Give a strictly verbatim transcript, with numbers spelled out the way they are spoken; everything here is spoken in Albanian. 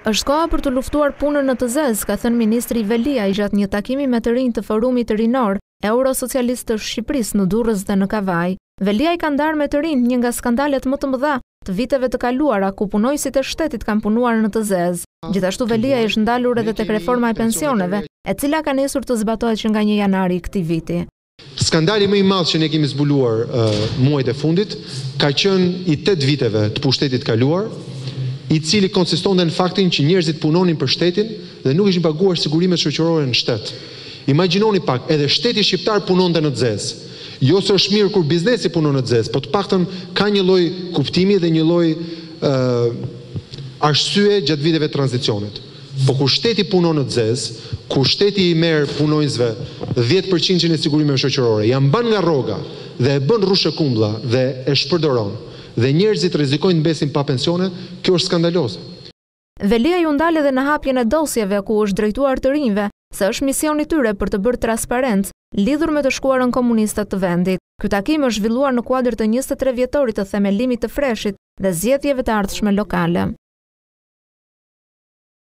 Është koha për të luftuar punën në të zezë, ka thënë ministri Veliaj gjatë një takimi me të rinj të Forumit Rinor Eurosocialist të Shqipërisë në Durrës dhe në Kavajë. Veliaj ka ndarë me të rinj një nga skandalet më të mëdha të viteve të kaluara, ku punonjësit e shtetit kanë punuar në të zezë. Gjithashtu Veliaj është ndalur edhe tek reforma e pensioneve, e cila ka nisur të zbatohet që nga një janari i këtij viti. Skandali më i madh që ne kemi zbuluar uh, muajt e fundit ka qenë i tetë viteve të pushtetit kaluar, i cili konsistonte në faktin që njerëzit punonin për shtetin dhe nuk ishin paguar sigurimet shoqërore në shtet. Imagjinoni pak, edhe shteti shqiptar punonte në zezë. Jo se është mirë kur biznesi punon në zezë, po të paktën ka një lloj kuptimi dhe një lloj uh, arsye gjatë viteve të tranzicionit. Po kur shteti punon në zezë, kur shteti i merr punonjësve dhjetë përqind e sigurimeve shoqërore, ja mban nga rroga dhe e bën rrushë kumblla dhe e shpërdoron, dhe njerëzit rrezikojnë të mbesin pa pensione, kjo është skandaloze. Veliaj u ndal edhe në hapjen e dosjeve ku është drejtuar të rinjve, se është misioni i tyre për të bërë transparencë lidhur me të shkuarën komuniste të vendit. Ky takim është zhvilluar në kuadër të njëzet e tre vjetorit të themelimit të FRESSH-it dhe zgjedhjeve të ardhshme lokale.